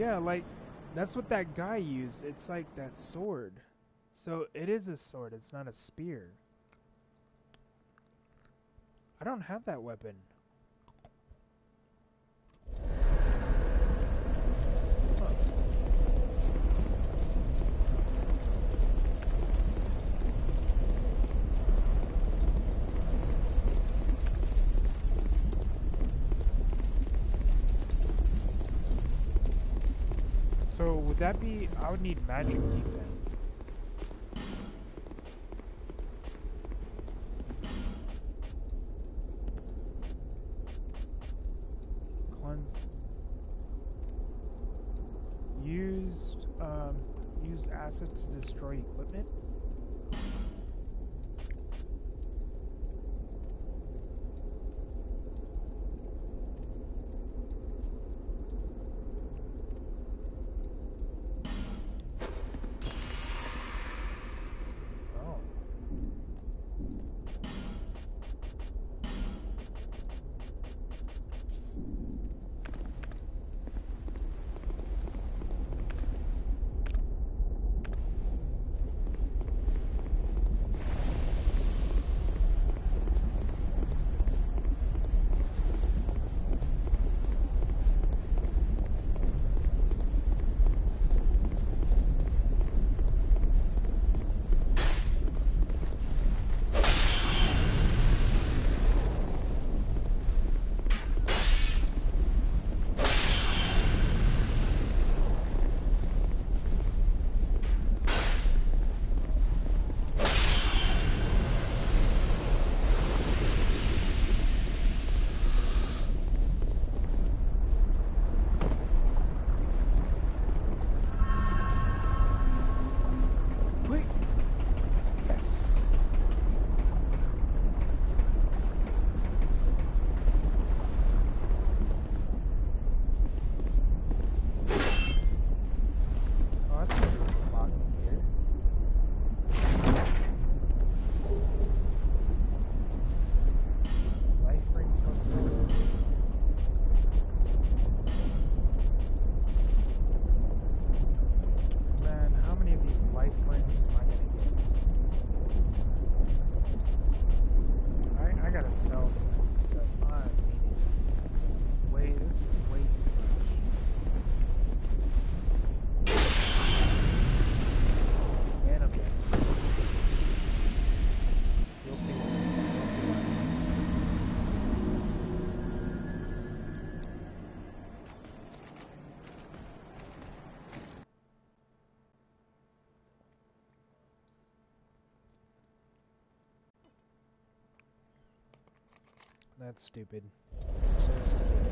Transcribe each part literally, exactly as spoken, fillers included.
Yeah, like, that's what that guy used. It's like that sword. So it is a sword, it's not a spear. I don't have that weapon. Huh. So would that be, I would need magic defense. Cleanse. Used, um, used acid to destroy equipment? Oh. Wait. Yes. Oh, I think there's a box in here. Life ring plus one. Man, how many of these life rings am I gonna get? I I gotta sell some stuff. I mean, this is way this is way too much. And I'm dead. You'll see what you'll see what That's stupid. So stupid.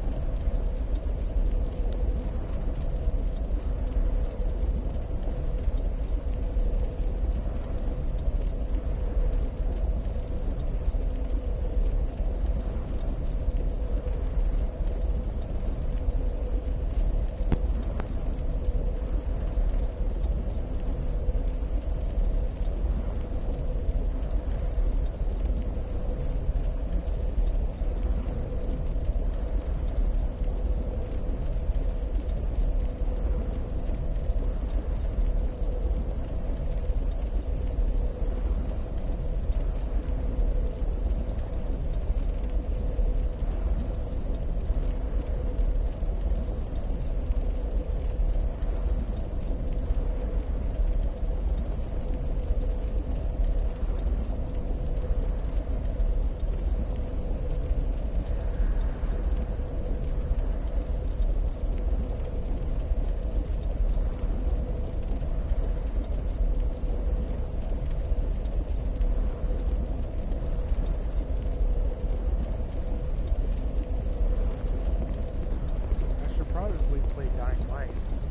I should probably play Dying Light.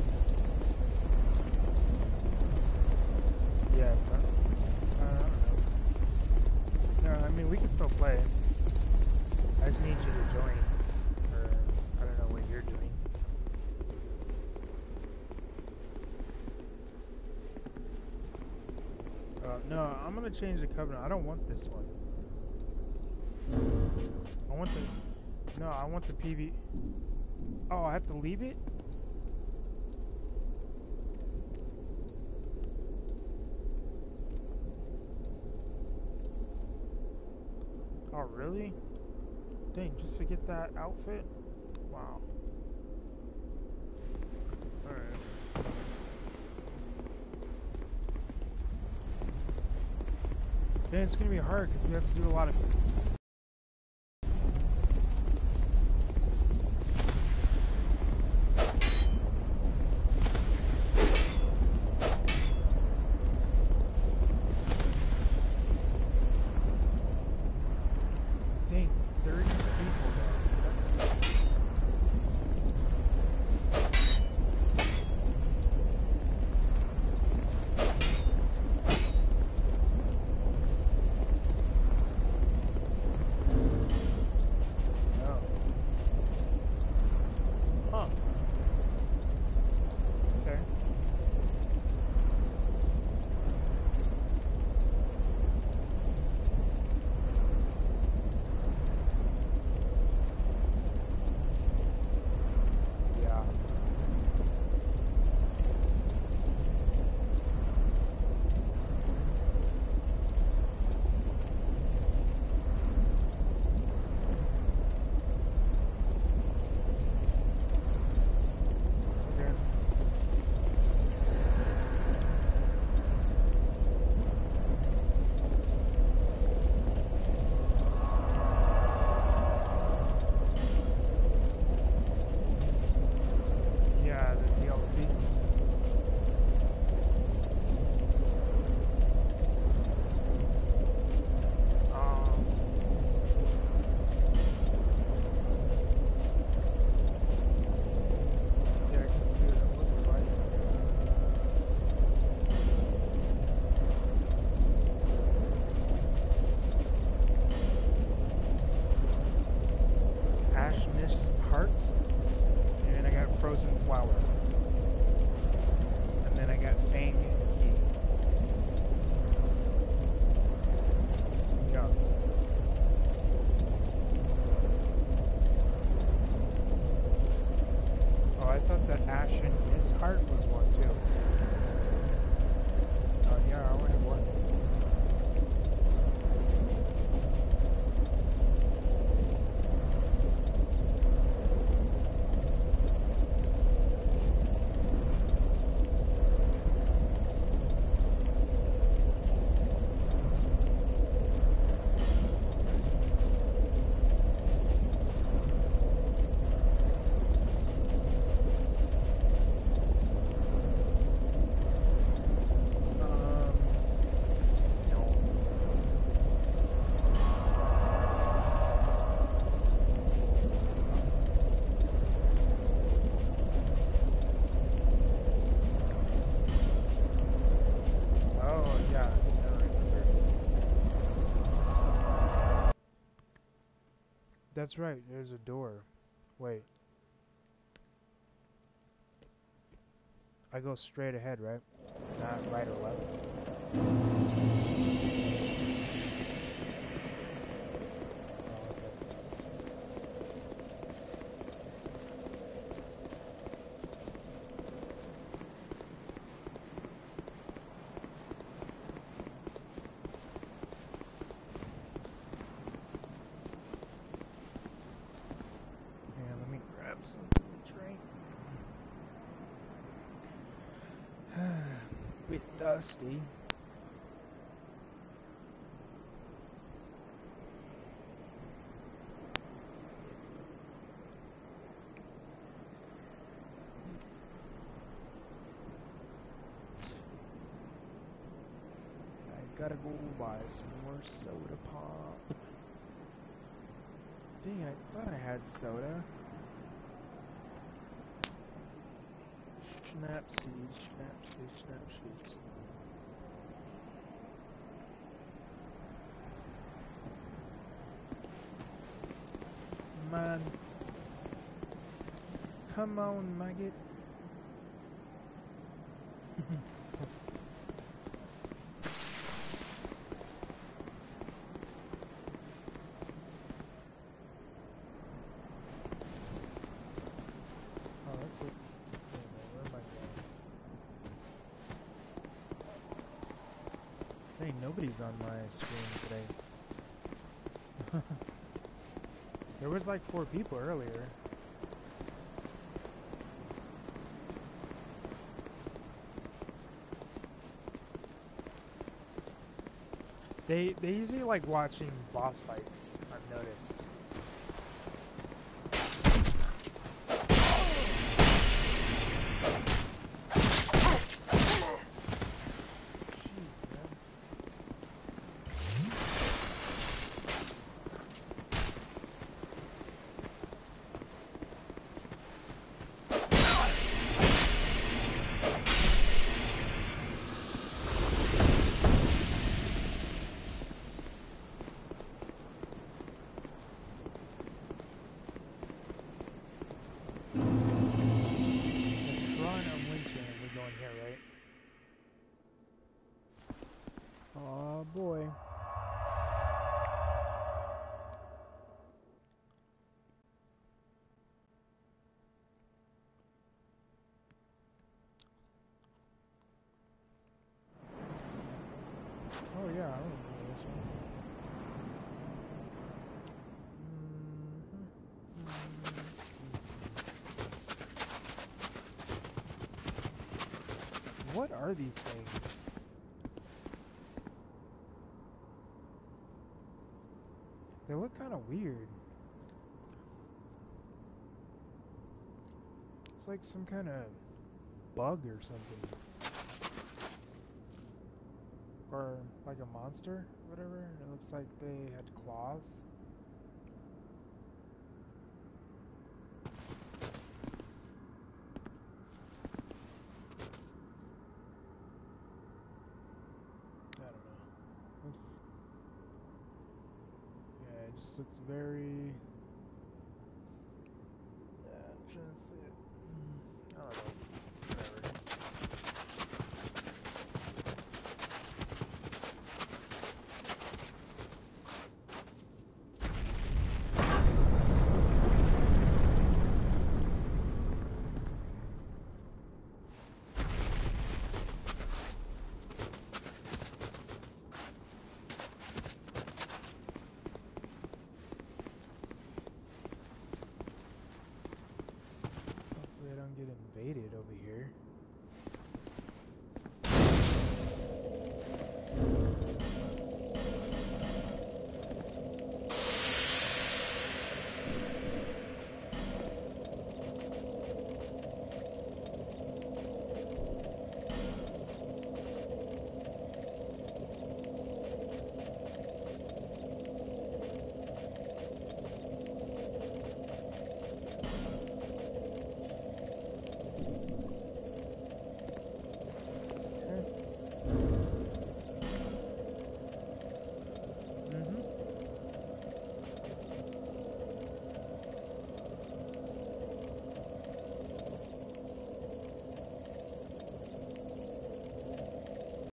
Yeah, but, uh, I don't know. No, I mean, we can still play. I just need you to join. Or, I don't know what you're doing. Uh, no, I'm gonna change the covenant. I don't want this one. I want the... No, I want the P V... Oh, I have to leave it? Oh, really? Dang, just to get that outfit? Wow. Alright. Then it's gonna be hard because we have to do a lot of. Dang, thirty people though. That's. No. Huh. Okay. Yeah. Okay. Yeah, the D L C. Um. Yeah, I can see what it looks like. Ash Mist Heart. And I got Frozen Flower. And then I got Fang Key. Yeah. Oh, I thought that Ashen Mist Heart was one too. Oh yeah, I only have one. Um, no. Oh yeah, now I remember. That's right. There's a door. Wait, I go straight ahead, right? Not right or left. Oh, okay. Yeah, let me grab something to drink. Bit dusty. I gotta go buy some more soda pop. Dang, I thought I had soda. Snap seeds, snap seeds, snap seeds. Man. Come on, maggot. Oh, that's it. Wait a minute, where am I going? Hey, nobody's on my screen today. There was like four people earlier. They they usually like watching boss fights, I've noticed. Oh boy. Oh yeah, I remember this one. Mm-hmm. What are these things? They look kind of weird. It's like some kind of bug or something. Or like a monster, whatever. It looks like they had claws. I don't know. Looks, yeah, it just looks very